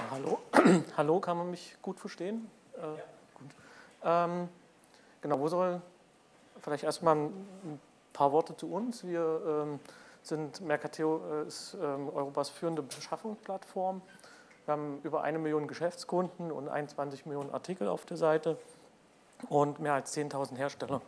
Hallo. Hallo, kann man mich gut verstehen? Ja. Gut. Genau, vielleicht erstmal ein paar Worte zu uns. Mercateo ist Europas führende Beschaffungsplattform. Wir haben über 1 Million Geschäftskunden und 21 Millionen Artikel auf der Seite und mehr als 10.000 Hersteller.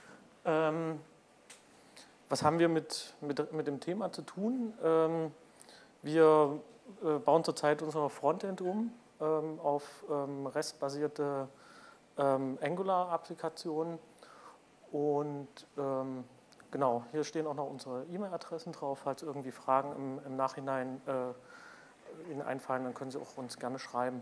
Was haben wir mit dem Thema zu tun? Wir bauen zurzeit unser Frontend auf REST-basierte Angular-Applikationen und genau, hier stehen auch noch unsere E-Mail-Adressen drauf. Falls irgendwie Fragen im Nachhinein Ihnen einfallen, dann können Sie auch uns gerne schreiben.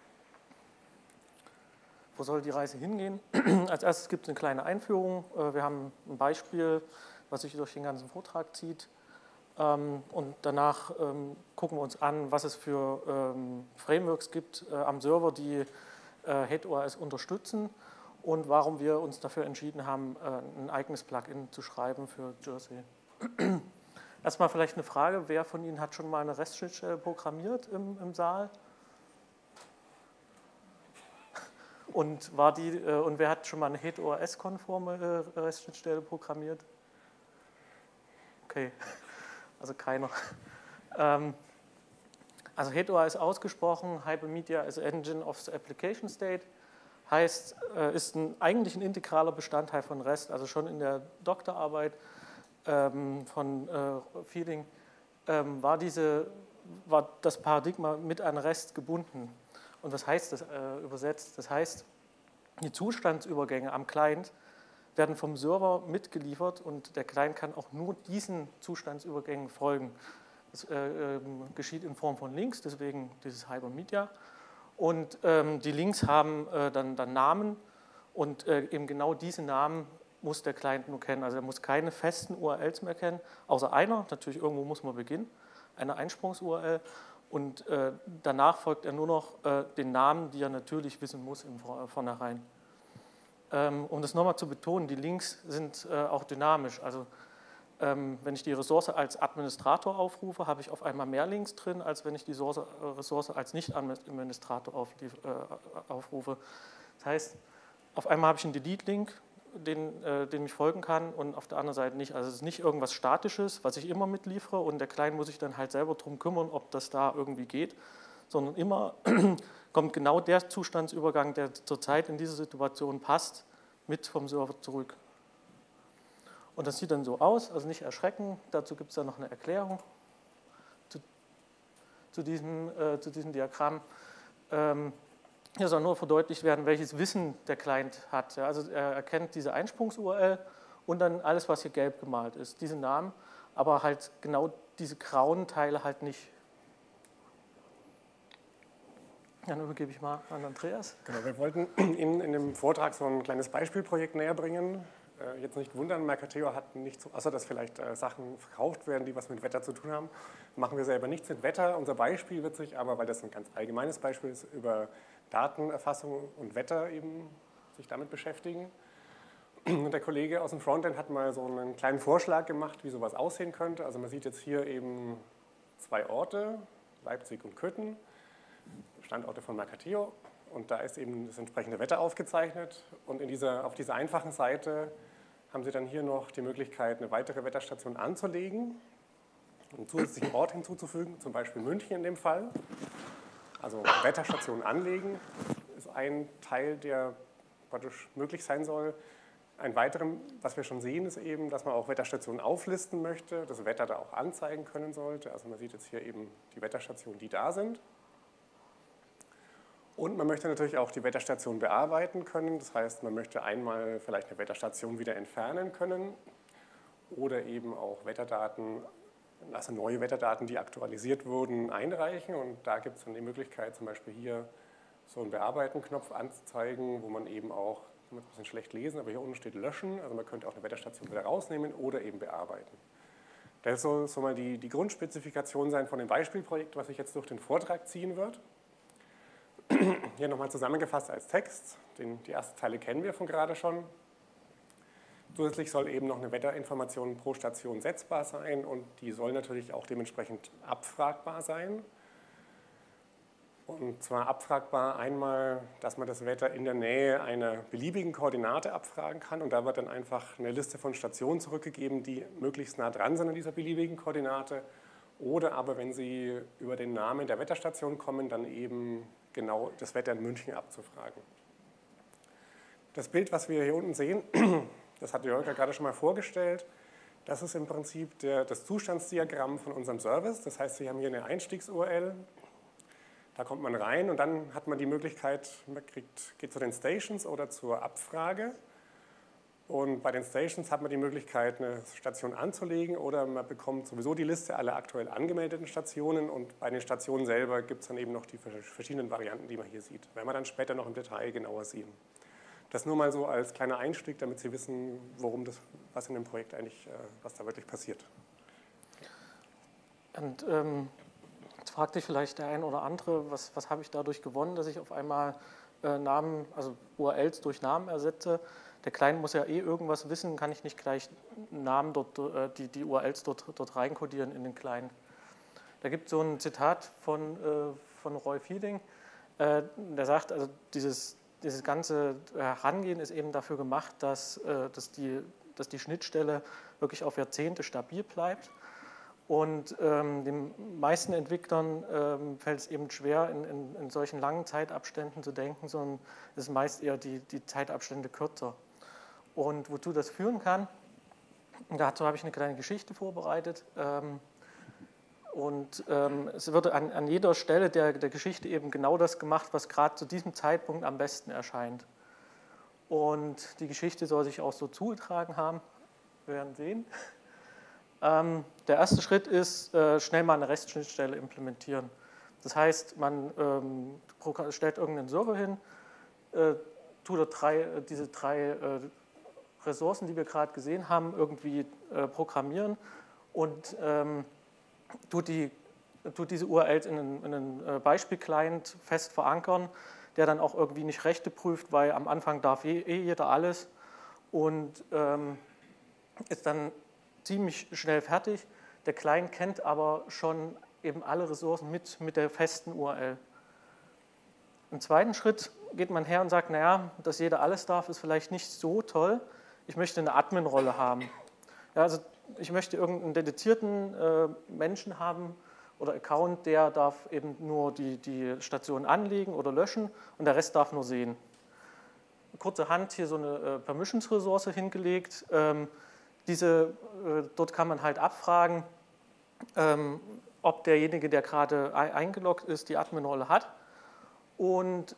Wo soll die Reise hingehen? Als erstes gibt es eine kleine Einführung. Wir haben ein Beispiel, was sich durch den ganzen Vortrag zieht. Und danach gucken wir uns an, was es für Frameworks gibt am Server, die HateOS unterstützen und warum wir uns dafür entschieden haben, ein eigenes Plugin zu schreiben für Jersey. Erstmal vielleicht eine Frage, wer von Ihnen hat schon mal eine REST-Schnittstelle programmiert im Saal? Und wer hat schon mal eine HateOS-konforme REST-Schnittstelle programmiert? Okay, also keiner. Also HateOS ist ausgesprochen, Hypermedia is Engine of the Application State, heißt, ist eigentlich ein integraler Bestandteil von REST, also schon in der Doktorarbeit von Feeling war das Paradigma mit an REST gebunden. Und was heißt das übersetzt? Das heißt, die Zustandsübergänge am Client werden vom Server mitgeliefert und der Client kann auch nur diesen Zustandsübergängen folgen. Das geschieht in Form von Links, deswegen dieses Hypermedia. Und die Links haben dann Namen und eben genau diese Namen muss der Client nur kennen. Also er muss keine festen URLs mehr kennen, außer einer, natürlich irgendwo muss man beginnen, eine Einsprungs-URL. Und danach folgt er nur noch den Namen, die er natürlich wissen muss im Vornherein. Um das nochmal zu betonen, die Links sind auch dynamisch. Also wenn ich die Ressource als Administrator aufrufe, habe ich auf einmal mehr Links drin, als wenn ich die Ressource als Nicht-Administrator aufrufe. Das heißt, auf einmal habe ich einen Delete-Link, den ich folgen kann und auf der anderen Seite nicht. Also es ist nicht irgendwas Statisches, was ich immer mitliefere und der Client muss sich dann halt selber darum kümmern, ob das da irgendwie geht, sondern immer kommt genau der Zustandsübergang, der zurzeit in dieser Situation passt, mit vom Server zurück. Und das sieht dann so aus, also nicht erschrecken, dazu gibt es dann noch eine Erklärung zu diesem Diagramm. Hier soll nur verdeutlicht werden, welches Wissen der Client hat. Ja, also er erkennt diese Einsprungs-URL und dann alles, was hier gelb gemalt ist, diese Namen, aber halt genau diese grauen Teile halt nicht. Dann übergebe ich mal an Andreas. Genau, wir wollten Ihnen in dem Vortrag so ein kleines Beispielprojekt näher bringen. Jetzt nicht wundern, Mercateo hat nicht so, außer dass vielleicht Sachen verkauft werden, die was mit Wetter zu tun haben, machen wir selber nichts mit Wetter. Unser Beispiel wird sich aber, weil das ein ganz allgemeines Beispiel ist, über Datenerfassung und Wetter eben sich damit beschäftigen. Und der Kollege aus dem Frontend hat mal so einen kleinen Vorschlag gemacht, wie sowas aussehen könnte. Also man sieht jetzt hier eben 2 Orte, Leipzig und Köthen, Standorte von Mercateo. Und da ist eben das entsprechende Wetter aufgezeichnet. Und auf dieser einfachen Seite haben Sie dann hier noch die Möglichkeit, eine weitere Wetterstation anzulegen, einen zusätzlichen Ort hinzuzufügen, zum Beispiel München in dem Fall. Also Wetterstation anlegen ist ein Teil, der praktisch möglich sein soll. Ein weiteres, was wir schon sehen, ist eben, dass man auch Wetterstationen auflisten möchte, das Wetter da auch anzeigen können sollte. Also man sieht jetzt hier eben die Wetterstationen, die da sind. Und man möchte natürlich auch die Wetterstation bearbeiten können. Das heißt, man möchte einmal vielleicht eine Wetterstation wieder entfernen können oder eben auch Wetterdaten, also neue Wetterdaten, die aktualisiert wurden, einreichen. Und da gibt es dann die Möglichkeit, zum Beispiel hier so einen Bearbeiten-Knopf anzuzeigen, wo man eben auch, kann man ein bisschen schlecht lesen, aber hier unten steht löschen. Also man könnte auch eine Wetterstation wieder rausnehmen oder eben bearbeiten. Das soll so mal die Grundspezifikation sein von dem Beispielprojekt, was sich jetzt durch den Vortrag ziehen wird. Hier nochmal zusammengefasst als Text. Die ersten Teile kennen wir von gerade schon. Zusätzlich soll eben noch eine Wetterinformation pro Station setzbar sein und die soll natürlich auch dementsprechend abfragbar sein. Und zwar abfragbar einmal, dass man das Wetter in der Nähe einer beliebigen Koordinate abfragen kann und da wird dann einfach eine Liste von Stationen zurückgegeben, die möglichst nah dran sind an dieser beliebigen Koordinate. Oder aber, wenn Sie über den Namen der Wetterstation kommen, dann eben genau das Wetter in München abzufragen. Das Bild, was wir hier unten sehen, das hat Jörg gerade schon mal vorgestellt, das ist im Prinzip das Zustandsdiagramm von unserem Service. Das heißt, Sie haben hier eine Einstiegs-URL, da kommt man rein und dann hat man die Möglichkeit, man geht zu den Stations oder zur Abfrage. Und bei den Stations hat man die Möglichkeit, eine Station anzulegen oder man bekommt sowieso die Liste aller aktuell angemeldeten Stationen und bei den Stationen selber gibt es dann eben noch die verschiedenen Varianten, die man hier sieht, werden wir dann später noch im Detail genauer sehen. Das nur mal so als kleiner Einstieg, damit Sie wissen, was in dem Projekt eigentlich, was da wirklich passiert. Und jetzt fragt sich vielleicht der ein oder andere, was habe ich dadurch gewonnen, dass ich auf einmal Namen, also URLs durch Namen ersetze. Der Client muss ja irgendwas wissen, kann ich nicht gleich Namen die URLs dort reinkodieren in den Client. Da gibt es so ein Zitat von Roy Fielding, der sagt, also dieses ganze Herangehen ist eben dafür gemacht, dass die Schnittstelle wirklich auf Jahrzehnte stabil bleibt. Und den meisten Entwicklern fällt es eben schwer, in solchen langen Zeitabständen zu denken, sondern es ist meist eher die Zeitabstände kürzer. Und wozu das führen kann, dazu habe ich eine kleine Geschichte vorbereitet. Es wird an jeder Stelle der Geschichte eben genau das gemacht, was gerade zu diesem Zeitpunkt am besten erscheint. Und die Geschichte soll sich auch so zugetragen haben. Wir werden sehen. Der erste Schritt ist, schnell mal eine REST-Schnittstelle implementieren. Das heißt, man stellt irgendeinen Server hin, tut diese drei Ressourcen, die wir gerade gesehen haben, irgendwie programmieren und tut diese URLs in einen Beispiel-Client fest verankern, der dann auch irgendwie nicht Rechte prüft, weil am Anfang darf jeder alles und ist dann ziemlich schnell fertig. Der Client kennt aber schon eben alle Ressourcen mit der festen URL. Im zweiten Schritt geht man her und sagt, naja, dass jeder alles darf, ist vielleicht nicht so toll. Ich möchte eine Admin-Rolle haben. Ja, also ich möchte irgendeinen dedizierten Menschen haben oder Account, der darf eben nur die Station anlegen oder löschen und der Rest darf nur sehen. Kurzerhand hier so eine Permissions-Ressource hingelegt. Dort kann man halt abfragen, ob derjenige, der gerade eingeloggt ist, die Admin-Rolle hat. Und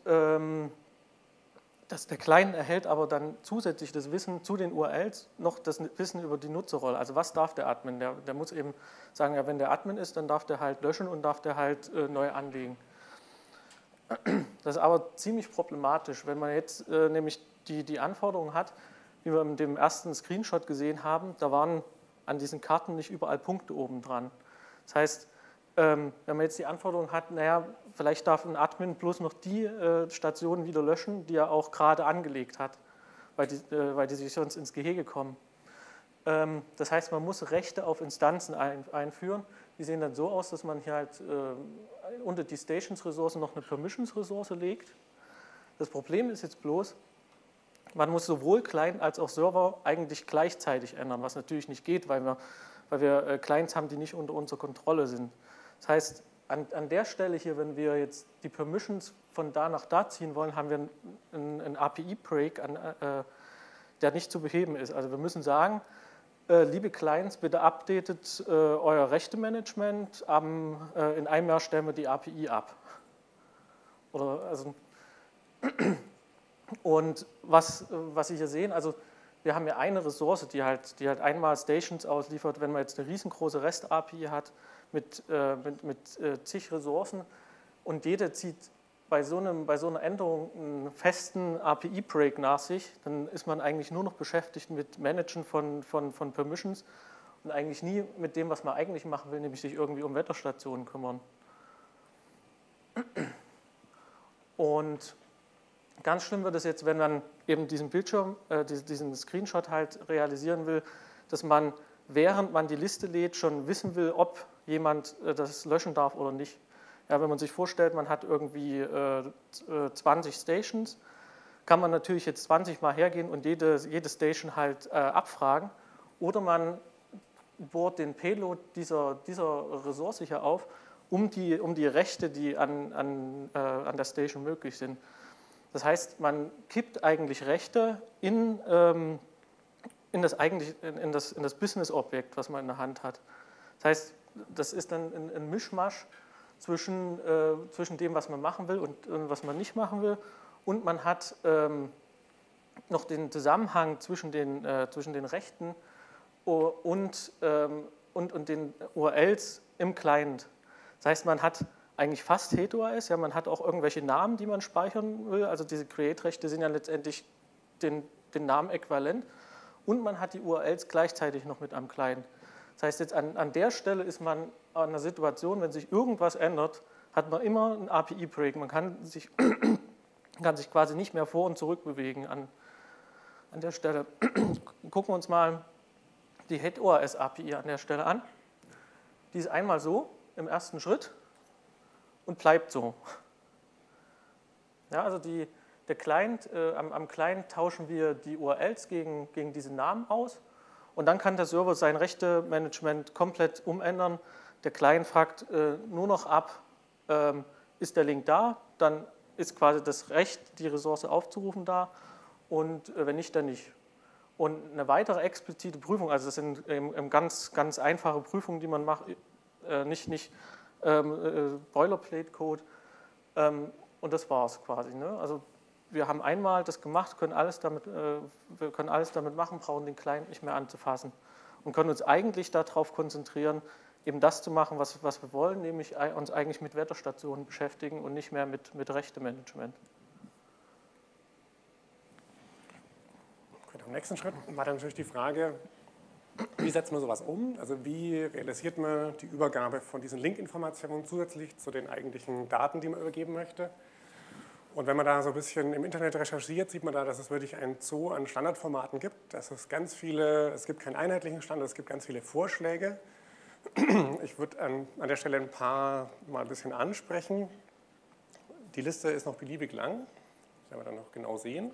der Client erhält aber dann zusätzlich das Wissen zu den URLs noch das Wissen über die Nutzerrolle. Also was darf der Admin? Der muss eben sagen, ja, wenn der Admin ist, dann darf der halt löschen und darf der halt neu anlegen. Das ist aber ziemlich problematisch, wenn man jetzt nämlich die Anforderungen hat, wie wir in dem ersten Screenshot gesehen haben, da waren an diesen Karten nicht überall Punkte oben dran. Das heißt, wenn man jetzt die Anforderung hat, naja, vielleicht darf ein Admin bloß noch die Stationen wieder löschen, die er auch gerade angelegt hat, weil die sich sonst ins Gehege kommen. Das heißt, man muss Rechte auf Instanzen einführen. Die sehen dann so aus, dass man hier halt unter die Stations-Ressource noch eine Permissions-Ressource legt. Das Problem ist jetzt bloß, man muss sowohl Client als auch Server eigentlich gleichzeitig ändern, was natürlich nicht geht, weil wir Clients haben, die nicht unter unserer Kontrolle sind. Das heißt, an der Stelle hier, wenn wir jetzt die Permissions von da nach da ziehen wollen, haben wir einen API-Break, der nicht zu beheben ist. Also wir müssen sagen, liebe Clients, bitte updatet euer Rechtemanagement, in einem Jahr stellen wir die API ab. Und was Sie hier sehen, also wir haben ja eine Ressource, die halt einmal Stations ausliefert, wenn man jetzt eine riesengroße REST-API hat mit zig Ressourcen und jeder zieht bei so einer Änderung einen festen API-Break nach sich, dann ist man eigentlich nur noch beschäftigt mit Managen von Permissions und eigentlich nie mit dem, was man eigentlich machen will, nämlich sich irgendwie um Wetterstationen kümmern. Und ganz schlimm wird es jetzt, wenn man eben diesen Bildschirm, diesen Screenshot halt realisieren will, dass man, während man die Liste lädt, schon wissen will, ob jemand das löschen darf oder nicht. Ja, wenn man sich vorstellt, man hat irgendwie 20 Stations, kann man natürlich jetzt 20 Mal hergehen und jede Station halt abfragen. Oder man bohrt den Payload dieser Ressource hier auf, um die Rechte, die an der Station möglich sind. Das heißt, man kippt eigentlich Rechte in das Business-Objekt, was man in der Hand hat. Das heißt, das ist dann ein Mischmasch zwischen dem, was man machen will und was man nicht machen will. Und man hat noch den Zusammenhang zwischen den Rechten und den URLs im Client. Das heißt, man hat eigentlich fast HeteroS, ja, man hat auch irgendwelche Namen, die man speichern will. Also diese Create-Rechte sind ja letztendlich den Namen äquivalent. Und man hat die URLs gleichzeitig noch mit am Client. Das heißt, jetzt an der Stelle ist man an einer Situation, wenn sich irgendwas ändert, hat man immer einen API-Break. Man kann sich quasi nicht mehr vor und zurück bewegen an der Stelle. Gucken wir uns mal die HeadORS-API an der Stelle an. Die ist einmal so im ersten Schritt und bleibt so. Ja, also der Client, am Client tauschen wir die URLs gegen diese Namen aus und dann kann der Server sein Rechte-Management komplett umändern. Der Client fragt nur noch ab, ist der Link da, dann ist quasi das Recht, die Ressource aufzurufen da und wenn nicht, dann nicht. Und eine weitere explizite Prüfung, also das sind ganz, ganz einfache Prüfungen, die man macht, nicht Boilerplate-Code und das war es quasi. Ne? Also wir haben einmal das gemacht, wir können alles damit machen, brauchen den Client nicht mehr anzufassen und können uns eigentlich darauf konzentrieren, eben das zu machen, was wir wollen, nämlich uns eigentlich mit Wetterstationen beschäftigen und nicht mehr mit Rechtemanagement. Im nächsten Schritt war dann natürlich die Frage, wie setzt man sowas um? Also wie realisiert man die Übergabe von diesen Link-Informationen zusätzlich zu den eigentlichen Daten, die man übergeben möchte? Und wenn man da so ein bisschen im Internet recherchiert, sieht man da, dass es wirklich ein Zoo an Standardformaten gibt. Es gibt keinen einheitlichen Standard, es gibt ganz viele Vorschläge. Ich würde an der Stelle ein paar mal ein bisschen ansprechen. Die Liste ist noch beliebig lang, das werden wir dann noch genau sehen.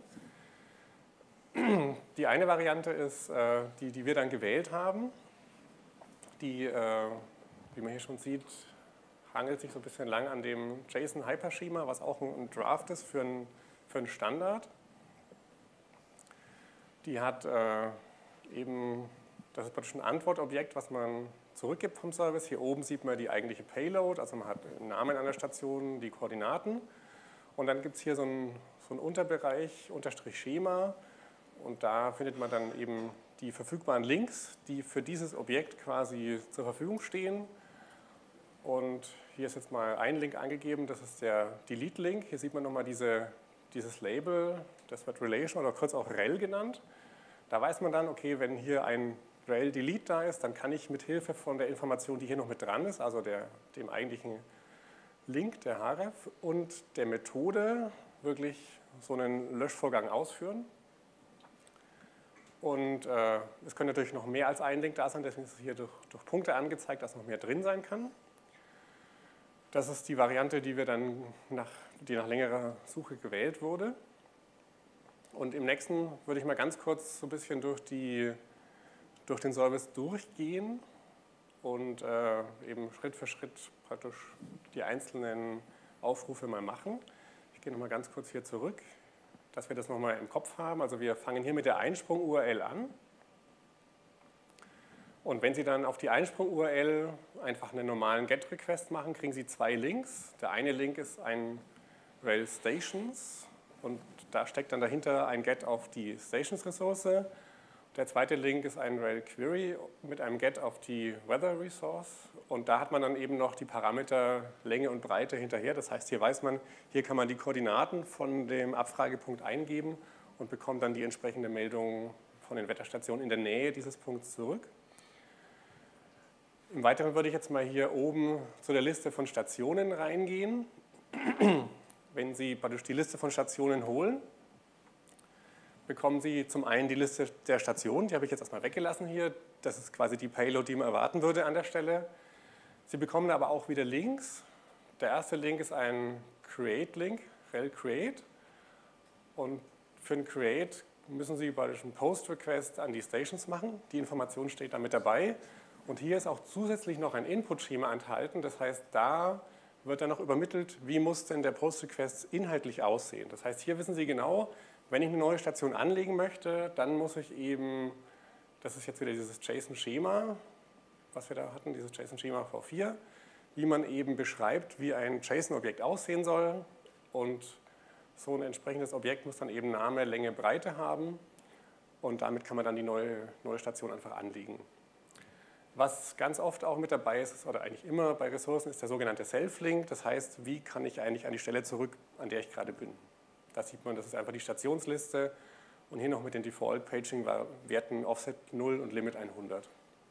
Die eine Variante ist, die wir dann gewählt haben, die, wie man hier schon sieht, hangelt sich so ein bisschen lang an dem JSON-Hyperschema, was auch ein Draft ist für einen Standard. Die hat eben, das ist praktisch ein Antwortobjekt, was man zurückgibt vom Service. Hier oben sieht man die eigentliche Payload, also man hat einen Namen an der Station, die Koordinaten. Und dann gibt es hier so einen Unterbereich, Unterstrich Schema. Und da findet man dann eben die verfügbaren Links, die für dieses Objekt quasi zur Verfügung stehen. Und hier ist jetzt mal ein Link angegeben, das ist der Delete-Link. Hier sieht man nochmal dieses Label, das wird Relation oder kurz auch rel genannt. Da weiß man dann, okay, wenn hier ein rel Delete da ist, dann kann ich mit Hilfe von der Information, die hier noch mit dran ist, also dem eigentlichen Link, der href, und der Methode wirklich so einen Löschvorgang ausführen. Und es können natürlich noch mehr als ein Link da sein, deswegen ist es hier durch Punkte angezeigt, dass noch mehr drin sein kann. Das ist die Variante, die nach längerer Suche gewählt wurde. Und im nächsten würde ich mal ganz kurz so ein bisschen durch den Service durchgehen und eben Schritt für Schritt praktisch die einzelnen Aufrufe mal machen. Ich gehe nochmal ganz kurz hier zurück, dass wir das nochmal im Kopf haben. Also wir fangen hier mit der Einsprung-URL an. Und wenn Sie dann auf die Einsprung-URL einfach einen normalen GET-Request machen, kriegen Sie zwei Links. Der eine Link ist ein rel Stations und da steckt dann dahinter ein GET auf die Stations-Ressource. Der zweite Link ist ein rel Query mit einem GET auf die Weather Resource. Und da hat man dann eben noch die Parameter Länge und Breite hinterher. Das heißt, hier weiß man, hier kann man die Koordinaten von dem Abfragepunkt eingeben und bekommt dann die entsprechende Meldung von den Wetterstationen in der Nähe dieses Punkts zurück. Im Weiteren würde ich jetzt mal hier oben zu der Liste von Stationen reingehen. Wenn Sie praktisch die Liste von Stationen holen, bekommen Sie zum einen die Liste der Stationen, die habe ich jetzt erstmal weggelassen hier. Das ist quasi die Payload, die man erwarten würde an der Stelle. Sie bekommen aber auch wieder Links, Der erste Link ist ein Create-Link, rel create. Und für einen Create müssen Sie praktisch einen Post-Request an die Stations machen. Die Information steht da mit dabei. Und hier ist auch zusätzlich noch ein Input-Schema enthalten. Das heißt, da wird dann noch übermittelt, wie muss denn der Post-Request inhaltlich aussehen. Das heißt, hier wissen Sie genau, wenn ich eine neue Station anlegen möchte, dann muss ich eben, das ist jetzt wieder dieses JSON-Schema, was wir da hatten, dieses JSON-Schema V4, wie man eben beschreibt, wie ein JSON-Objekt aussehen soll. Und so ein entsprechendes Objekt muss dann eben Name, Länge, Breite haben. Und damit kann man dann die neue Station einfach anlegen. Was ganz oft auch mit dabei ist, oder eigentlich immer bei Ressourcen, ist der sogenannte Self-Link. Das heißt, wie kann ich eigentlich an die Stelle zurück, an der ich gerade bin. Da sieht man, das ist einfach die Stationsliste und hier noch mit den Default-Paging-Werten Offset 0 und Limit 100.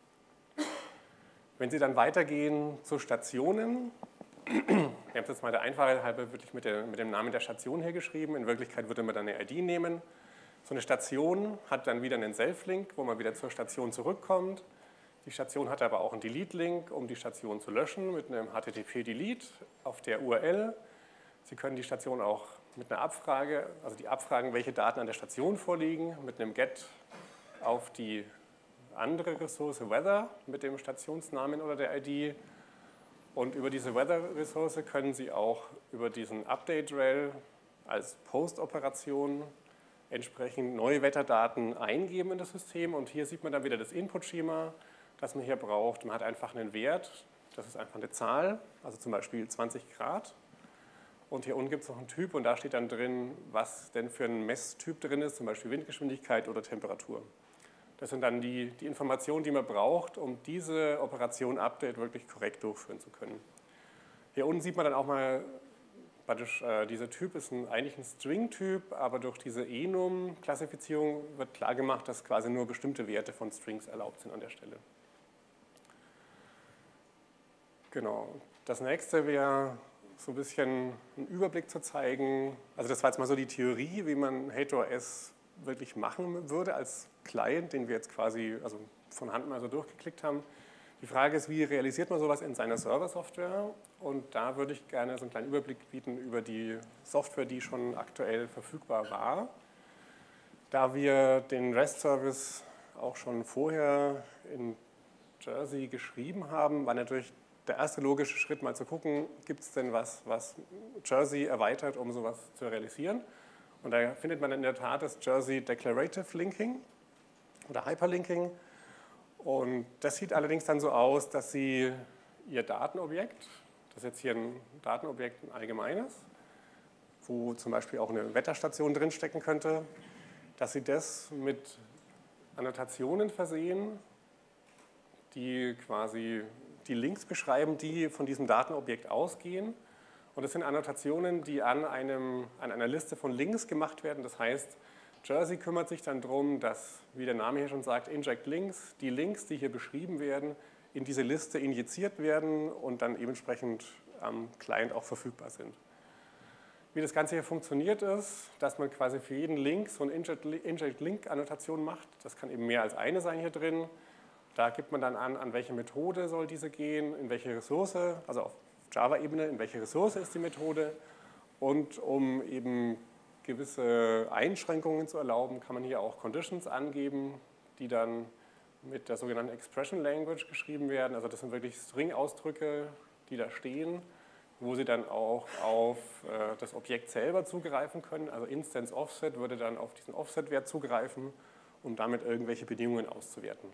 Wenn Sie dann weitergehen zu Stationen, wir haben es jetzt mal der Einfachheit halber wirklich mit dem Namen der Station hier geschrieben. In Wirklichkeit würde man dann eine ID nehmen. So eine Station hat dann wieder einen Self-Link, wo man wieder zur Station zurückkommt. Die Station hat aber auch einen Delete-Link, um die Station zu löschen mit einem HTTP-Delete auf der URL. Sie können die Station auch mit einer Abfrage, also die abfragen, welche Daten an der Station vorliegen, mit einem Get auf die andere Ressource Weather mit dem Stationsnamen oder der ID. Und über diese Weather-Ressource können Sie auch über diesen Update-Rel als Post-Operation entsprechend neue Wetterdaten eingeben in das System. Und hier sieht man dann wieder das Input-Schema, das man hier braucht. Man hat einfach einen Wert, das ist einfach eine Zahl, also zum Beispiel 20 Grad. Und hier unten gibt es noch einen Typ und da steht dann drin, was denn für ein Messtyp drin ist, zum Beispiel Windgeschwindigkeit oder Temperatur. Das sind dann die Informationen, die man braucht, um diese Operation Update wirklich korrekt durchführen zu können. Hier unten sieht man dann auch mal, praktisch, dieser Typ ist eigentlich ein String-Typ, aber durch diese Enum-Klassifizierung wird klar gemacht, dass quasi nur bestimmte Werte von Strings erlaubt sind an der Stelle. Genau. Das nächste wäre so ein bisschen einen Überblick zu zeigen. Also das war jetzt mal so die Theorie, wie man HateOS wirklich machen würde als Client, den wir jetzt quasi also von Hand mal so durchgeklickt haben. Die Frage ist, wie realisiert man sowas in seiner Server-Software? Und da würde ich gerne so einen kleinen Überblick bieten über die Software, die schon aktuell verfügbar war. Da wir den REST-Service auch schon vorher in Jersey geschrieben haben, war natürlich der erste logische Schritt mal zu gucken, gibt es denn was Jersey erweitert, um sowas zu realisieren. Und da findet man in der Tat das Jersey Declarative Linking oder Hyperlinking. Und das sieht allerdings dann so aus, dass Sie Ihr Datenobjekt, das ist jetzt hier ein Datenobjekt, ein allgemeines, wo zum Beispiel auch eine Wetterstation drinstecken könnte, dass Sie das mit Annotationen versehen, die quasi die Links beschreiben, die von diesem Datenobjekt ausgehen. Und das sind Annotationen, die an einer Liste von Links gemacht werden. Das heißt, Jersey kümmert sich dann darum, dass, wie der Name hier schon sagt, Inject Links, die Links, die hier beschrieben werden, in diese Liste injiziert werden und dann entsprechend am Client auch verfügbar sind. Wie das Ganze hier funktioniert ist, dass man quasi für jeden Link so eine Inject-Link-Annotation macht. Das kann eben mehr als eine sein hier drin. Da gibt man dann an welche Methode soll diese gehen, in welche Ressource, also auf Java-Ebene, in welche Ressource ist die Methode. Und um eben gewisse Einschränkungen zu erlauben, kann man hier auch Conditions angeben, die dann mit der sogenannten Expression Language geschrieben werden. Also das sind wirklich String-Ausdrücke, die da stehen, wo Sie dann auch auf das Objekt selber zugreifen können. Also Instance Offset würde dann auf diesen Offset-Wert zugreifen, um damit irgendwelche Bedingungen auszuwerten.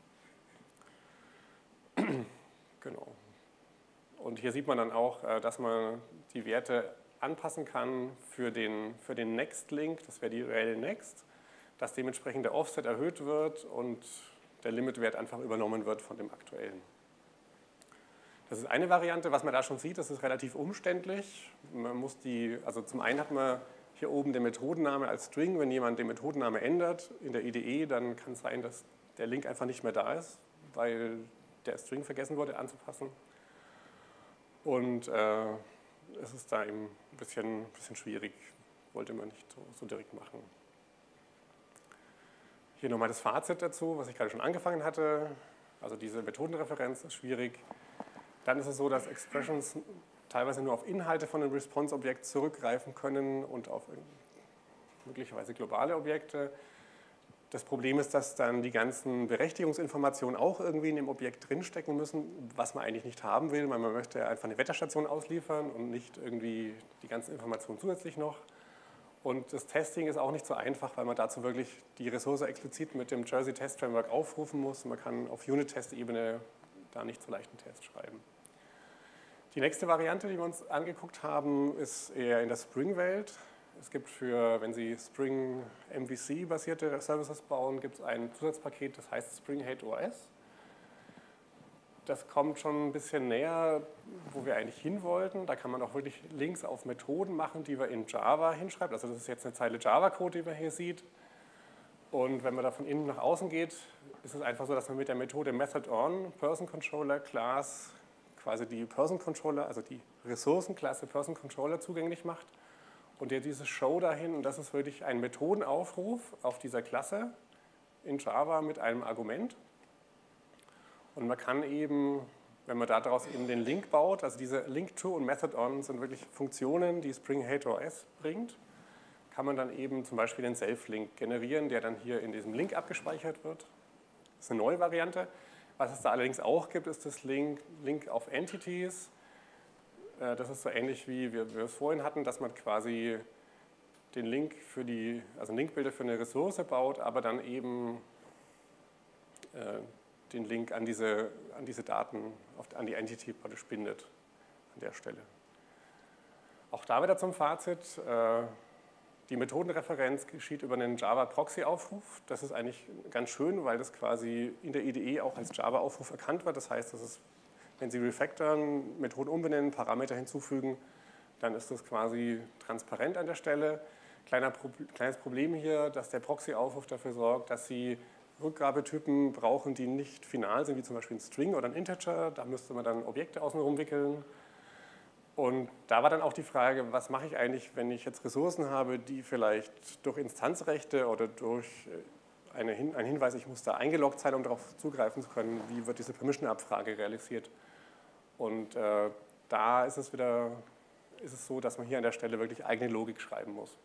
Genau. Und hier sieht man dann auch, dass man die Werte anpassen kann für den Next-Link, das wäre die rel Next, dass dementsprechend der Offset erhöht wird und der Limitwert einfach übernommen wird von dem aktuellen. Das ist eine Variante, was man da schon sieht, das ist relativ umständlich. Man muss also zum einen hat man hier oben den Methodenname als String, wenn jemand den Methodenname ändert in der IDE, dann kann es sein, dass der Link einfach nicht mehr da ist, weil der String vergessen wurde anzupassen. Und es ist da eben ein bisschen schwierig, wollte man nicht so direkt machen. Hier nochmal das Fazit dazu, was ich gerade schon angefangen hatte. Also diese Methodenreferenz ist schwierig. Dann ist es so, dass Expressions teilweise nur auf Inhalte von einem Response-Objekt zurückgreifen können und auf möglicherweise globale Objekte. Das Problem ist, dass dann die ganzen Berechtigungsinformationen auch irgendwie in dem Objekt drinstecken müssen, was man eigentlich nicht haben will, weil man möchte einfach eine Wetterstation ausliefern und nicht irgendwie die ganzen Informationen zusätzlich noch. Und das Testing ist auch nicht so einfach, weil man dazu wirklich die Ressource explizit mit dem Jersey Test Framework aufrufen muss. Man kann auf Unit-Test-Ebene da nicht so leicht einen Test schreiben. Die nächste Variante, die wir uns angeguckt haben, ist eher in der Spring-Welt. Es gibt für, wenn Sie Spring MVC-basierte Services bauen, gibt es ein Zusatzpaket, das heißt Spring Hate OS. Das kommt schon ein bisschen näher, wo wir eigentlich hin wollten. Da kann man auch wirklich Links auf Methoden machen, die man in Java hinschreibt. Also das ist jetzt eine Zeile Java-Code, die man hier sieht. Und wenn man da von innen nach außen geht, ist es einfach so, dass man mit der Methode MethodOn Person Controller Class quasi die Person Controller, also die Ressourcenklasse Person Controller zugänglich macht. Und der dieses Show dahin, und das ist wirklich ein Methodenaufruf auf dieser Klasse in Java mit einem Argument. Und man kann eben, wenn man daraus eben den Link baut, also diese Link-to und MethodOn sind wirklich Funktionen, die Spring Hate OS bringt, kann man dann eben zum Beispiel den Self-Link generieren, der dann hier in diesem Link abgespeichert wird. Das ist eine neue Variante. Was es da allerdings auch gibt, ist das Link auf Entities. Das ist so ähnlich wie wir es vorhin hatten, dass man quasi den Link für also Linkbilder für eine Ressource baut, aber dann eben den Link an diese Daten, an die Entity praktisch bindet an der Stelle. Auch da wieder zum Fazit. Die Methodenreferenz geschieht über einen Java-Proxy-Aufruf. Das ist eigentlich ganz schön, weil das quasi in der IDE auch als Java-Aufruf erkannt wird. Das heißt, das ist, wenn Sie refactoren, Methoden umbenennen, Parameter hinzufügen, dann ist das quasi transparent an der Stelle. Kleines Problem hier, dass der Proxy-Aufruf dafür sorgt, dass Sie Rückgabetypen brauchen, die nicht final sind, wie zum Beispiel ein String oder ein Integer. Da müsste man dann Objekte außenrum wickeln. Und da war dann auch die Frage, was mache ich eigentlich, wenn ich jetzt Ressourcen habe, die vielleicht durch Instanzrechte oder durch einen Hinweis, ich muss da eingeloggt sein, um darauf zugreifen zu können, wie wird diese Permission-Abfrage realisiert. Und da ist es so, dass man hier an der Stelle wirklich eigene Logik schreiben muss.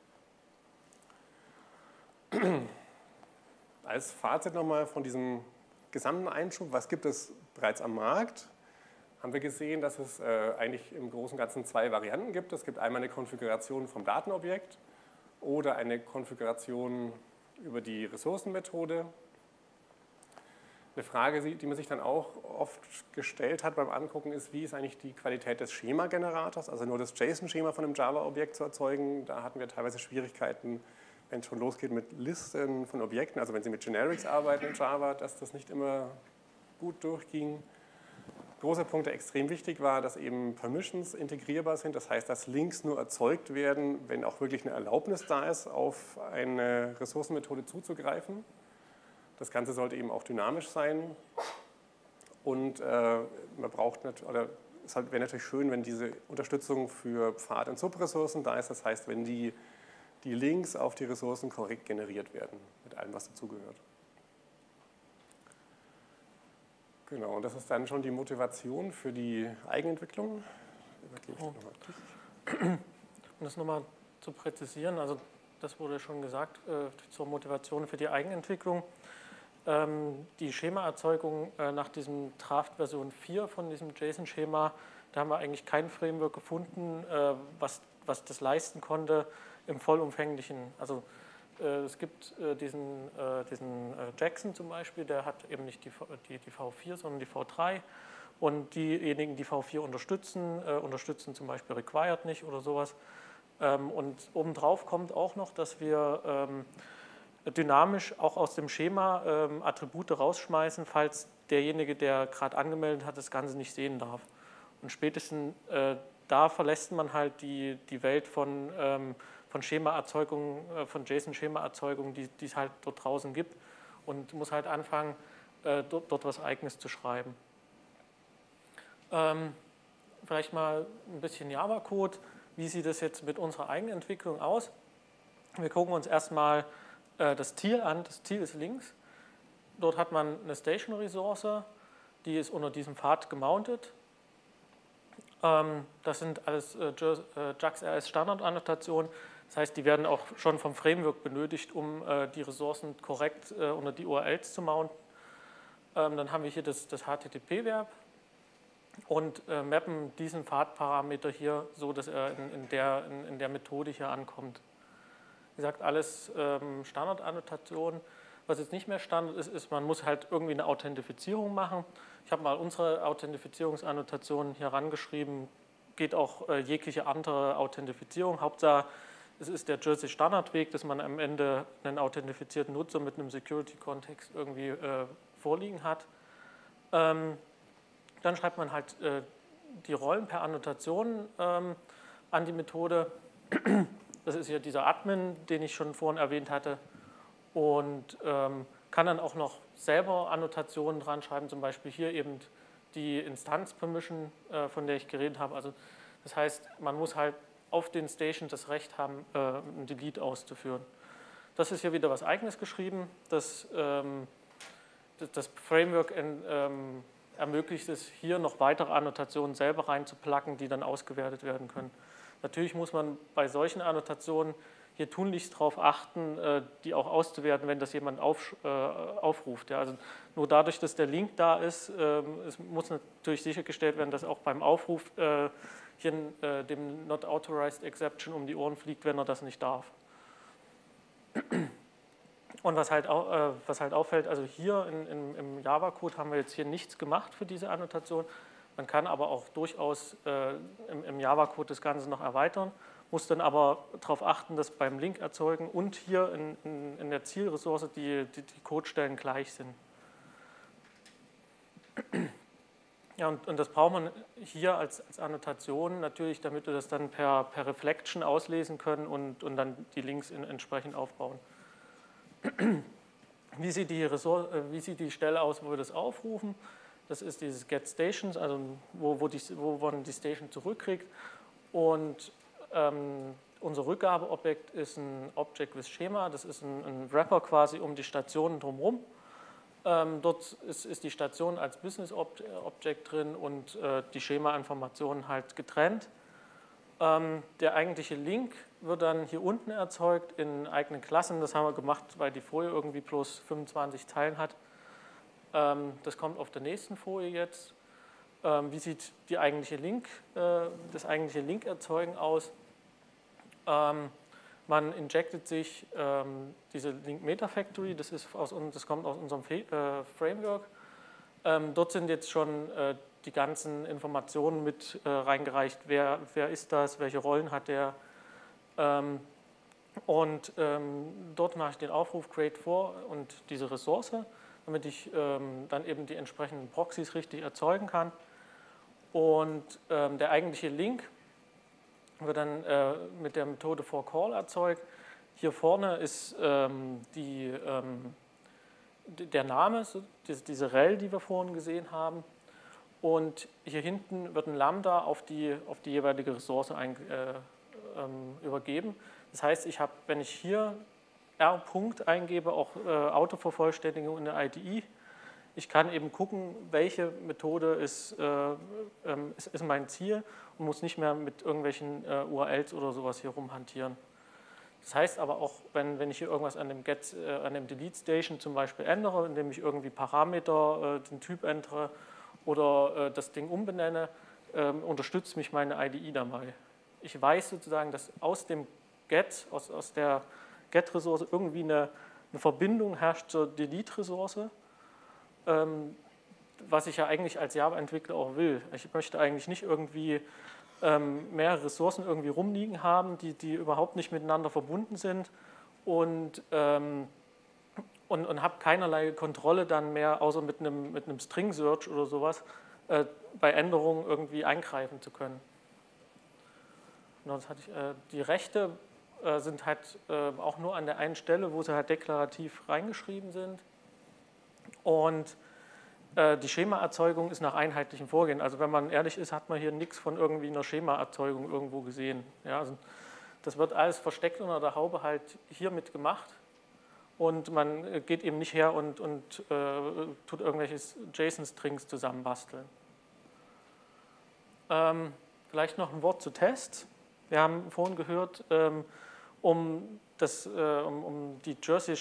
Als Fazit nochmal von diesem gesamten Einschub, was gibt es bereits am Markt, haben wir gesehen, dass es eigentlich im Großen und Ganzen zwei Varianten gibt. Es gibt einmal eine Konfiguration vom Datenobjekt oder eine Konfiguration über die Ressourcenmethode. Eine Frage, die man sich dann auch oft gestellt hat beim Angucken, ist, wie ist eigentlich die Qualität des Schema-Generators, also nur das JSON-Schema von einem Java-Objekt zu erzeugen. Da hatten wir teilweise Schwierigkeiten, wenn es schon losgeht mit Listen von Objekten, also wenn Sie mit Generics arbeiten in Java, dass das nicht immer gut durchging. Großer Punkt, der extrem wichtig war, dass eben Permissions integrierbar sind. Das heißt, dass Links nur erzeugt werden, wenn auch wirklich eine Erlaubnis da ist, auf eine Ressourcenmethode zuzugreifen. Das Ganze sollte eben auch dynamisch sein. Und man braucht, oder es wäre natürlich schön, wenn diese Unterstützung für Pfad- und Subressourcen da ist. Das heißt, wenn die Links auf die Ressourcen korrekt generiert werden, mit allem, was dazugehört. Genau, und das ist dann schon die Motivation für die Eigenentwicklung. Um das nochmal zu präzisieren, also das wurde schon gesagt, zur Motivation für die Eigenentwicklung. Die Schemaerzeugung nach diesem Draft Version 4 von diesem JSON-Schema, da haben wir eigentlich kein Framework gefunden, was das leisten konnte im vollumfänglichen. Also es gibt diesen Jackson zum Beispiel, der hat eben nicht die V4, sondern die V3. Und diejenigen, die V4 unterstützen zum Beispiel Required nicht oder sowas. Und obendrauf kommt auch noch, dass wir dynamisch auch aus dem Schema Attribute rausschmeißen, falls derjenige, der gerade angemeldet hat, das Ganze nicht sehen darf. Und spätestens da verlässt man halt die Welt von Schemaerzeugung, von JSON-Schemaerzeugung, die es halt dort draußen gibt, und muss halt anfangen, dort was Eigenes zu schreiben. Vielleicht mal ein bisschen Java-Code. Wie sieht es jetzt mit unserer Eigenentwicklung aus? Wir gucken uns erstmal das Ziel an. Das Ziel ist links. Dort hat man eine Station-Ressource, die ist unter diesem Pfad gemountet. Das sind alles JAX-RS Standardannotationen. Das heißt, die werden auch schon vom Framework benötigt, um die Ressourcen korrekt unter die URLs zu mounten. Dann haben wir hier das HTTP-Verb und mappen diesen Pfadparameter hier so, dass er in der Methode hier ankommt. Wie gesagt, alles Standardannotationen. Was jetzt nicht mehr Standard ist, man muss halt irgendwie eine Authentifizierung machen. Ich habe mal unsere Authentifizierungsannotationen hier rangeschrieben. Geht auch jegliche andere Authentifizierung. Hauptsache, es ist der Jersey-Standardweg, dass man am Ende einen authentifizierten Nutzer mit einem Security-Kontext irgendwie vorliegen hat. Dann schreibt man halt die Rollen per Annotation an die Methode. Das ist hier dieser Admin, den ich schon vorhin erwähnt hatte. Und kann dann auch noch selber Annotationen dran schreiben, zum Beispiel hier eben die Instanz-Permission, von der ich geredet habe. Also das heißt, man muss halt auf den Stations das Recht haben, ein Delete auszuführen. Das ist hier wieder was Eigenes geschrieben. Das Framework ermöglicht es, hier noch weitere Annotationen selber reinzuplacken, die dann ausgewertet werden können. Natürlich muss man bei solchen Annotationen hier tunlichst darauf achten, die auch auszuwerten, wenn das jemand aufruft. Ja, also nur dadurch, dass der Link da ist, es muss natürlich sichergestellt werden, dass auch beim Aufruf hier dem Not Authorized Exception um die Ohren fliegt, wenn er das nicht darf. Und was halt auffällt, also hier im Java-Code haben wir jetzt hier nichts gemacht für diese Annotation. Man kann aber auch durchaus im Java-Code das Ganze noch erweitern, muss dann aber darauf achten, dass beim Link erzeugen und hier in der Zielressource die Codestellen gleich sind. Ja, und das braucht man hier als Annotation natürlich, damit wir das dann per Reflection auslesen können und dann die Links entsprechend aufbauen. Wie sieht die Stelle aus, wo wir das aufrufen? Das ist dieses Get Stations, also wo man die Station zurückkriegt. Und unser Rückgabeobjekt ist ein Object with Schema, das ist ein Wrapper quasi um die Stationen drumherum. Dort ist die Station als Business Object drin und die Schema-Informationen halt getrennt. Der eigentliche Link wird dann hier unten erzeugt in eigenen Klassen. Das haben wir gemacht, weil die Folie irgendwie bloß 25 Zeilen hat. Das kommt auf der nächsten Folie jetzt. Wie sieht das eigentliche Link-Erzeugen aus? Man injectet sich diese Link-Meta-Factory, das kommt aus unserem Framework. Dort sind jetzt schon die ganzen Informationen mit reingereicht, wer ist das, welche Rollen hat der. Dort mache ich den Aufruf create for und diese Ressource, damit ich dann eben die entsprechenden Proxys richtig erzeugen kann. Und der eigentliche Link wird dann mit der Methode forCall erzeugt. Hier vorne ist der Name, diese rel, die wir vorhin gesehen haben. Und hier hinten wird ein Lambda auf die jeweilige Ressource übergeben. Das heißt, wenn ich hier R. eingebe, auch Autovervollständigung in der IDE, ich kann eben gucken, welche Methode ist mein Ziel und muss nicht mehr mit irgendwelchen URLs oder sowas hier rumhantieren. Das heißt aber auch, wenn ich hier irgendwas an dem Delete Station zum Beispiel ändere, indem ich irgendwie Parameter, den Typ ändere oder das Ding umbenenne, unterstützt mich meine IDE dabei. Ich weiß sozusagen, dass aus dem Get, aus der Get-Ressource irgendwie eine Verbindung herrscht zur Delete-Ressource, was ich ja eigentlich als Java-Entwickler auch will. Ich möchte eigentlich nicht irgendwie mehrere Ressourcen irgendwie rumliegen haben, die überhaupt nicht miteinander verbunden sind und habe keinerlei Kontrolle dann mehr, außer mit einem String-Search oder sowas, bei Änderungen irgendwie eingreifen zu können. Und die Rechte sind halt auch nur an der einen Stelle, wo sie halt deklarativ reingeschrieben sind. Und die Schemaerzeugung ist nach einheitlichem Vorgehen. Also wenn man ehrlich ist, hat man hier nichts von irgendwie einer Schemaerzeugung irgendwo gesehen. Ja, also das wird alles versteckt unter der Haube halt hiermit gemacht. Und man geht eben nicht her und tut irgendwelche JSON-Strings zusammenbasteln. Vielleicht noch ein Wort zu Tests. Wir haben vorhin gehört, um die Jersey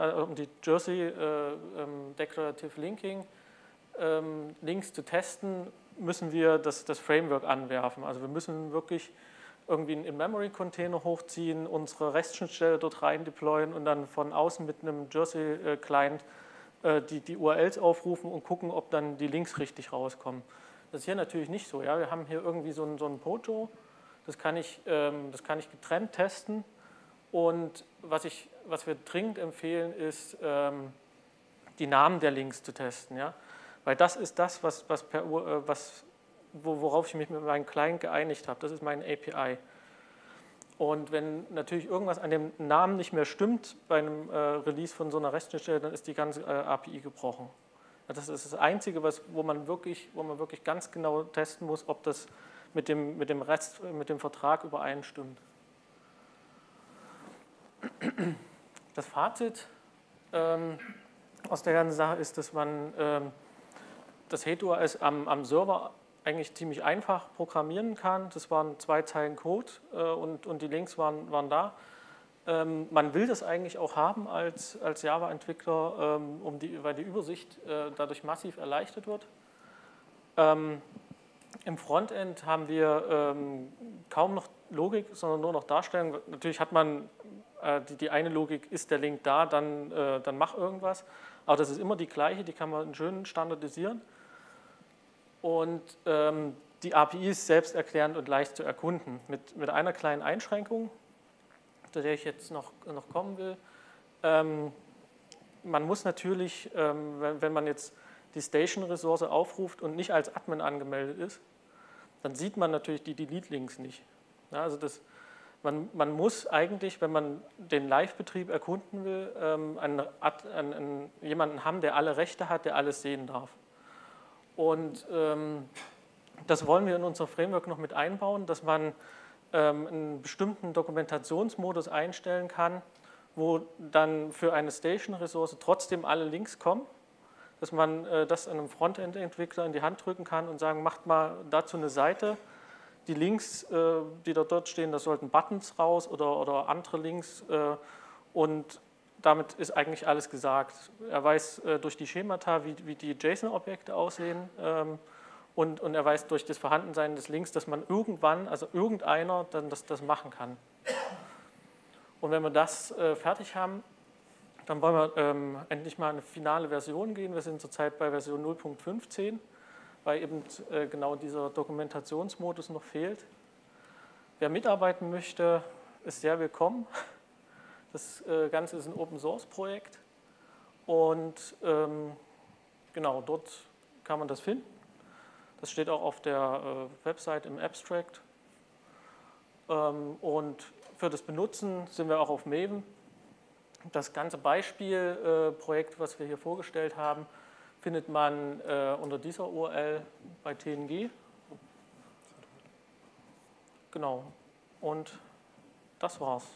Declarative Linking Links zu testen, müssen wir das Framework anwerfen. Also wir müssen wirklich irgendwie einen In-Memory-Container hochziehen, unsere REST-Schnittstelle dort rein deployen und dann von außen mit einem Jersey-Client die URLs aufrufen und gucken, ob dann die Links richtig rauskommen. Das ist hier natürlich nicht so. Ja? Wir haben hier irgendwie so ein Pojo, das kann ich getrennt testen. Und was wir dringend empfehlen, ist, die Namen der Links zu testen. Ja? Weil das ist das, worauf ich mich mit meinem Client geeinigt habe. Das ist meine API. Und wenn natürlich irgendwas an dem Namen nicht mehr stimmt bei einem Release von so einer REST-Schnittstelle, dann ist die ganze API gebrochen. Das ist das Einzige, wo man wirklich ganz genau testen muss, ob das mit dem Vertrag übereinstimmt. Das Fazit aus der ganzen Sache ist, dass man das Hate-URLs am Server eigentlich ziemlich einfach programmieren kann. Das waren 2 Zeilen Code und die Links waren da. Man will das eigentlich auch haben als Java-Entwickler, weil die Übersicht dadurch massiv erleichtert wird. Im Frontend haben wir kaum noch Logik, sondern nur noch Darstellung. Natürlich hat man die eine Logik, ist der Link da, dann mach irgendwas. Aber das ist immer die gleiche, die kann man schön standardisieren. Und die API ist selbsterklärend und leicht zu erkunden. Mit einer kleinen Einschränkung, zu der ich jetzt noch kommen will. Man muss natürlich, wenn man jetzt die Station-Ressource aufruft und nicht als Admin angemeldet ist, dann sieht man natürlich die Delete-Links nicht. Ja, also man muss eigentlich, wenn man den Live-Betrieb erkunden will, jemanden haben, der alle Rechte hat, der alles sehen darf. Und das wollen wir in unser Framework noch mit einbauen, dass man einen bestimmten Dokumentationsmodus einstellen kann, wo dann für eine Station-Ressource trotzdem alle Links kommen, dass man das einem Frontend-Entwickler in die Hand drücken kann und sagen, macht mal dazu eine Seite. Die Links, die dort stehen, das sollten Buttons raus oder andere Links und damit ist eigentlich alles gesagt. Er weiß durch die Schemata, wie die JSON-Objekte aussehen und er weiß durch das Vorhandensein des Links, dass man irgendwann, also irgendeiner, dann das machen kann. Und wenn wir das fertig haben, dann wollen wir endlich mal eine finale Version gehen. Wir sind zurzeit bei Version 0.15, weil eben genau dieser Dokumentationsmodus noch fehlt. Wer mitarbeiten möchte, ist sehr willkommen. Das Ganze ist ein Open-Source-Projekt und genau, dort kann man das finden. Das steht auch auf der Website im Abstract. Und für das Benutzen sind wir auch auf Maven. Das ganze Beispielprojekt, was wir hier vorgestellt haben, findet man unter dieser URL bei TNG. Genau, und das war's.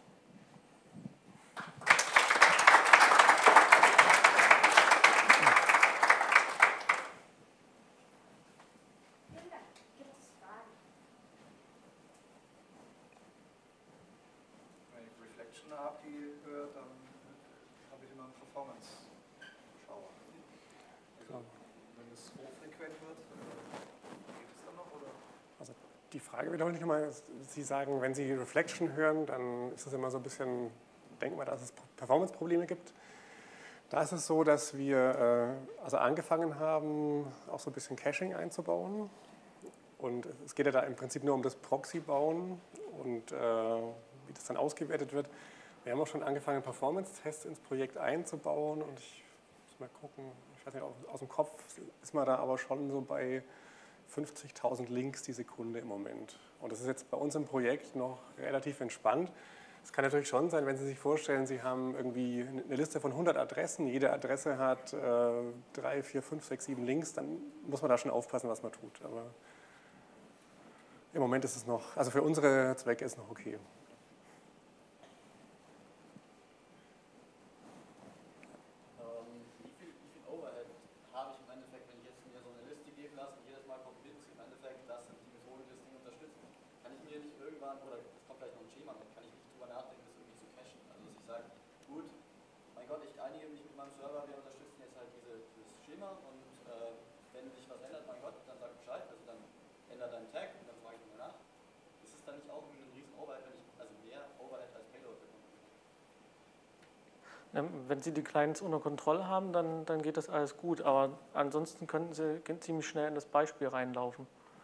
API höre, dann habe ich immer einen Performance-Schauer. Also, wenn es hochfrequent wird, geht es dann noch? Oder? Also die Frage wiederhole ich nochmal. Sie sagen, wenn Sie Reflection hören, dann ist das immer so ein bisschen, denkt man, dass es Performance-Probleme gibt. Da ist es so, dass wir angefangen haben, auch so ein bisschen Caching einzubauen. Und es geht ja da im Prinzip nur um das Proxy-Bauen und wie das dann ausgewertet wird. Wir haben auch schon angefangen, Performance-Tests ins Projekt einzubauen und ich muss mal gucken, ich weiß nicht, aus dem Kopf ist man da aber schon so bei 50.000 Links die Sekunde im Moment. Und das ist jetzt bei uns im Projekt noch relativ entspannt. Es kann natürlich schon sein, wenn Sie sich vorstellen, Sie haben irgendwie eine Liste von 100 Adressen, jede Adresse hat 3, 4, 5, 6, 7 Links, dann muss man da schon aufpassen, was man tut. Aber im Moment ist es noch, also für unsere Zwecke ist es noch okay. Wie viel Overhead habe ich im Endeffekt, wenn ich jetzt mir so eine Liste geben lasse und jedes Mal kommt Links im Endeffekt, dass die Methode das Ding unterstützt? am Server, wir unterstützen jetzt halt dieses Schema und wenn sich was ändert, mein Gott, dann sag Bescheid, also dann ändert deinen Tag und dann frage ich mal nach. Ist es dann nicht auch ein riesen Overhead, wenn ich also mehr Overhead als Payload bekomme? Wenn Sie die Clients unter Kontrolle haben, dann geht das alles gut, aber ansonsten könnten Sie ziemlich schnell in das Beispiel reinlaufen.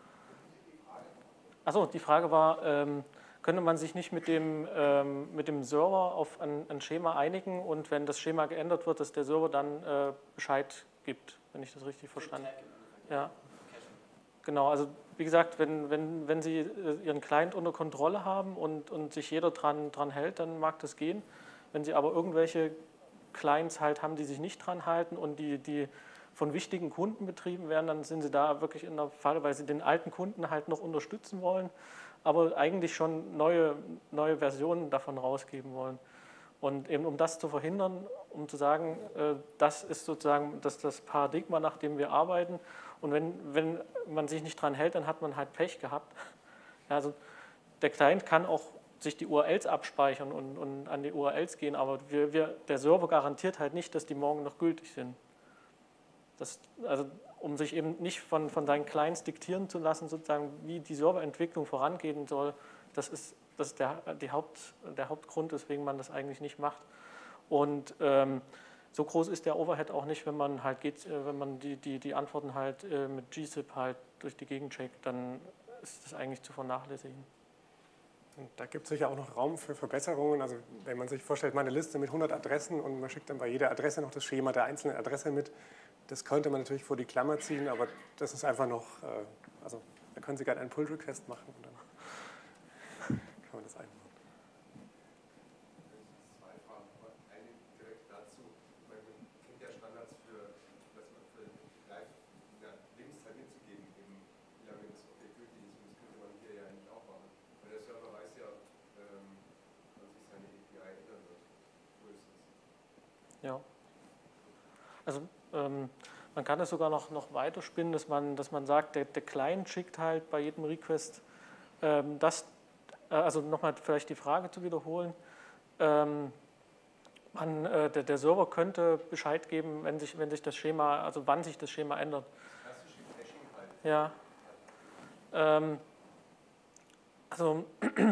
Achso, die Frage war, könnte man sich nicht mit dem Server auf ein Schema einigen und wenn das Schema geändert wird, dass der Server dann Bescheid gibt, wenn ich das richtig verstanden habe? Ja, genau, also wie gesagt, wenn Sie Ihren Client unter Kontrolle haben und sich jeder dran hält, dann mag das gehen. Wenn Sie aber irgendwelche Clients halt haben, die sich nicht dran halten und die von wichtigen Kunden betrieben werden, dann sind Sie da wirklich in der Falle, weil Sie den alten Kunden halt noch unterstützen wollen, aber eigentlich schon neue Versionen davon rausgeben wollen. Und eben um das zu verhindern, um zu sagen, das ist sozusagen das Paradigma, nach dem wir arbeiten. Und wenn man sich nicht dran hält, dann hat man halt Pech gehabt. Ja, also der Client kann auch sich die URLs abspeichern und an die URLs gehen, aber der Server garantiert halt nicht, dass die morgen noch gültig sind. Also um sich eben nicht von seinen Clients diktieren zu lassen, sozusagen, wie die Serverentwicklung vorangehen soll, das ist der Hauptgrund, weswegen man das eigentlich nicht macht. Und so groß ist der Overhead auch nicht, wenn man halt wenn man die Antworten halt mit gzip halt durch die Gegend checkt, dann ist das eigentlich zu vernachlässigen. Und da gibt es sicher auch noch Raum für Verbesserungen. Also wenn man sich vorstellt, meine Liste mit 100 Adressen und man schickt dann bei jeder Adresse noch das Schema der einzelnen Adresse mit, das könnte man natürlich vor die Klammer ziehen, aber das ist einfach noch, also da können Sie gerade einen Pull-Request machen und dann kann man das einbauen. Zwei Fragen, aber eine direkt dazu. Man kennt ja Standards für, dass man für live Lebenszeit mitzugeben, eben wie lange das Objekt gültig ist. Und das könnte man hier ja eigentlich auch machen. Weil der Server weiß ja, wann sich seine API ändern wird. Frühestens. Ja. Also man kann es sogar noch weiter spinnen, dass man sagt, der Client schickt halt bei jedem Request also nochmal vielleicht die Frage zu wiederholen, der Server könnte Bescheid geben, wenn sich das Schema, also wann sich das Schema ändert. Klassische Caching halt. Ja. Also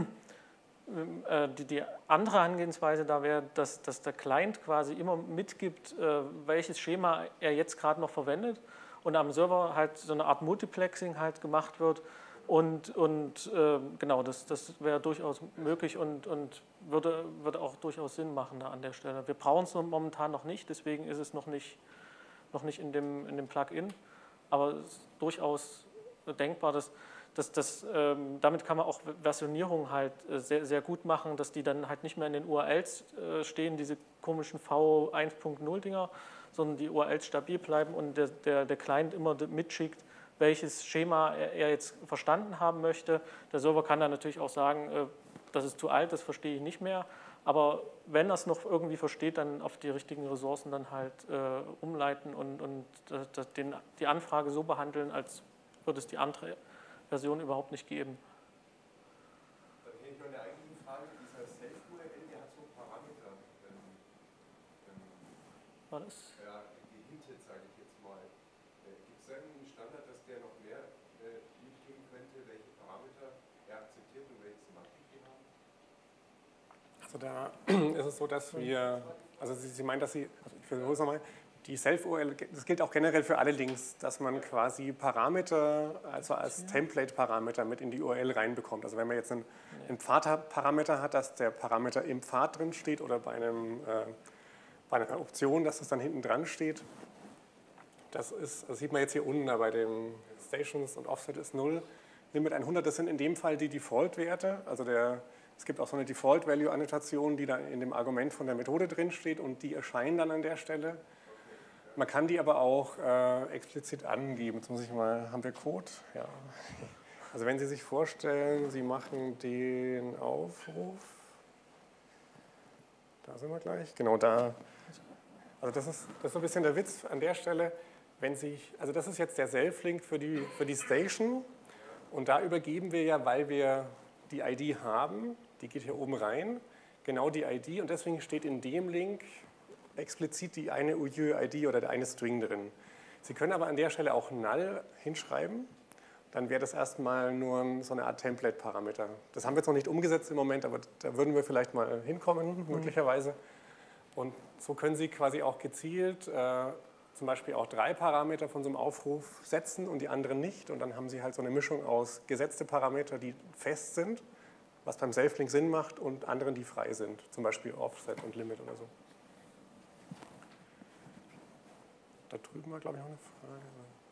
die andere Herangehensweise da wäre, dass der Client quasi immer mitgibt, welches Schema er jetzt gerade noch verwendet und am Server halt so eine Art Multiplexing halt gemacht wird und genau, das wäre durchaus möglich und würde auch durchaus Sinn machen da an der Stelle. Wir brauchen es momentan noch nicht, deswegen ist es noch nicht in dem Plugin, aber es ist durchaus denkbar, damit kann man auch Versionierung halt sehr, sehr gut machen, dass die dann halt nicht mehr in den URLs stehen, diese komischen V1.0-Dinger, sondern die URLs stabil bleiben und der Client immer mitschickt, welches Schema er jetzt verstanden haben möchte. Der Server kann dann natürlich auch sagen, das ist zu alt, das verstehe ich nicht mehr, aber wenn er es noch irgendwie versteht, dann auf die richtigen Ressourcen dann halt umleiten und die Anfrage so behandeln, als würde es die andere Version überhaupt nicht geben. Dann hätte ich noch eine eigentliche Frage. Dieser Self-URL, der hat so Parameter. War das? Ja, gehintet, sage ich jetzt mal. Gibt es da einen Standard, dass der noch mehr mitgeben könnte, welche Parameter er akzeptiert und welche zum Abgegeben haben? Also da ist es so, dass wir, also Sie meinen, dass Sie, also ich versuche es nochmal, die Self-URL, das gilt auch generell für alle Links, dass man quasi Parameter, also als Template-Parameter mit in die URL reinbekommt. Also wenn man jetzt einen Pfad-Parameter hat, dass der Parameter im Pfad drin steht oder bei einer Option, dass das dann hinten dran steht. Das sieht man jetzt hier unten, bei dem Stations und Offset ist 0. Limit 100, das sind in dem Fall die Default-Werte. Also es gibt auch so eine Default-Value-Annotation, die dann in dem Argument von der Methode drin steht und die erscheinen dann an der Stelle. Man kann die aber auch explizit angeben. Jetzt muss ich mal, haben wir Code? Ja. Also wenn Sie sich vorstellen, Sie machen den Aufruf. Da sind wir gleich. Genau da. Also das ist so ein bisschen der Witz an der Stelle. Also das ist jetzt der Self-Link für die Station. Und da übergeben wir ja, weil wir die ID haben, die geht hier oben rein, genau die ID. Und deswegen steht in dem Link explizit die eine UUID oder der eine String drin. Sie können aber an der Stelle auch null hinschreiben. Dann wäre das erstmal nur so eine Art Template-Parameter. Das haben wir jetzt noch nicht umgesetzt im Moment, aber da würden wir vielleicht mal hinkommen, möglicherweise. Und so können Sie quasi auch gezielt zum Beispiel auch 3 Parameter von so einem Aufruf setzen und die anderen nicht. Und dann haben Sie halt so eine Mischung aus gesetzte Parameter, die fest sind, was beim Self-Link Sinn macht, und anderen, die frei sind, zum Beispiel Offset und Limit oder so. Da drüben war, glaube ich, noch eine Frage.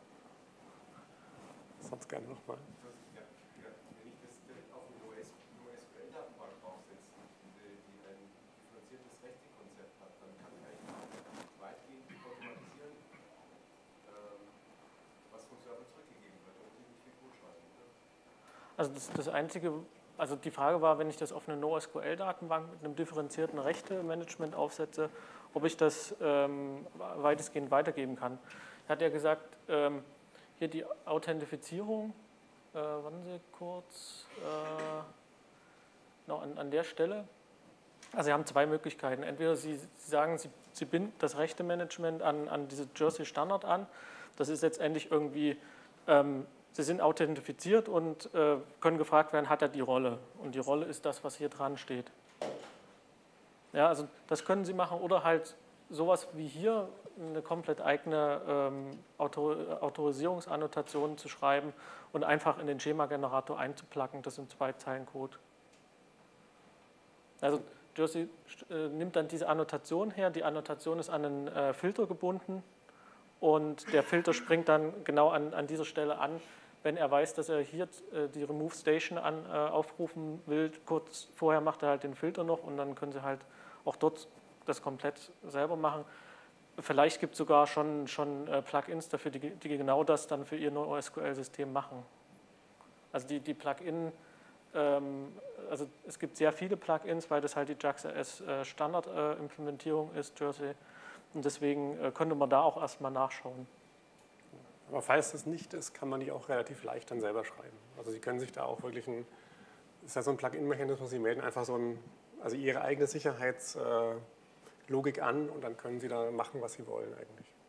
Sonst gerne nochmal. Ja, wenn ich das direkt auf eine NoSQL-Datenbank draufsetze, die ein differenziertes Rechtekonzept hat, dann kann ich eigentlich weitgehend automatisieren, was vom Server zurückgegeben wird. Da muss ich nicht viel Code schreiben. Also das Einzige, also die Frage war, wenn ich das auf eine NoSQL-Datenbank mit einem differenzierten Rechte-Management aufsetze, ob ich das weitestgehend weitergeben kann. Er hat ja gesagt, hier die Authentifizierung, warten Sie kurz, noch an der Stelle. Also Sie haben 2 Möglichkeiten. Entweder Sie sagen, Sie binden das Rechte-Management an diese Jersey-Standard an. Das ist letztendlich irgendwie, Sie sind authentifiziert und können gefragt werden, hat er die Rolle? Und die Rolle ist das, was hier dran steht. Ja, also das können Sie machen oder halt sowas wie hier eine komplett eigene Autorisierungsannotation zu schreiben und einfach in den Schema-Generator einzuplacken. Das sind 2 Zeilen Code. Also Jersey nimmt dann diese Annotation her. Die Annotation ist an einen Filter gebunden und der Filter springt dann genau an dieser Stelle an, wenn er weiß, dass er hier die Remove Station aufrufen will. Kurz vorher macht er halt den Filter noch und dann können Sie halt auch dort das komplett selber machen. Vielleicht gibt es sogar schon Plugins dafür, die genau das dann für Ihr NoSQL-System machen. Also die Plugin, also es gibt sehr viele Plugins, weil das halt die JAX-RS Standard-Implementierung ist, Jersey. Und deswegen könnte man da auch erstmal nachschauen. Aber falls das nicht ist, kann man die auch relativ leicht dann selber schreiben. Also Sie können sich da auch wirklich ist ja so ein Plugin-Mechanismus, Sie melden einfach also Ihre eigene Sicherheitslogik an und dann können Sie da machen, was Sie wollen eigentlich.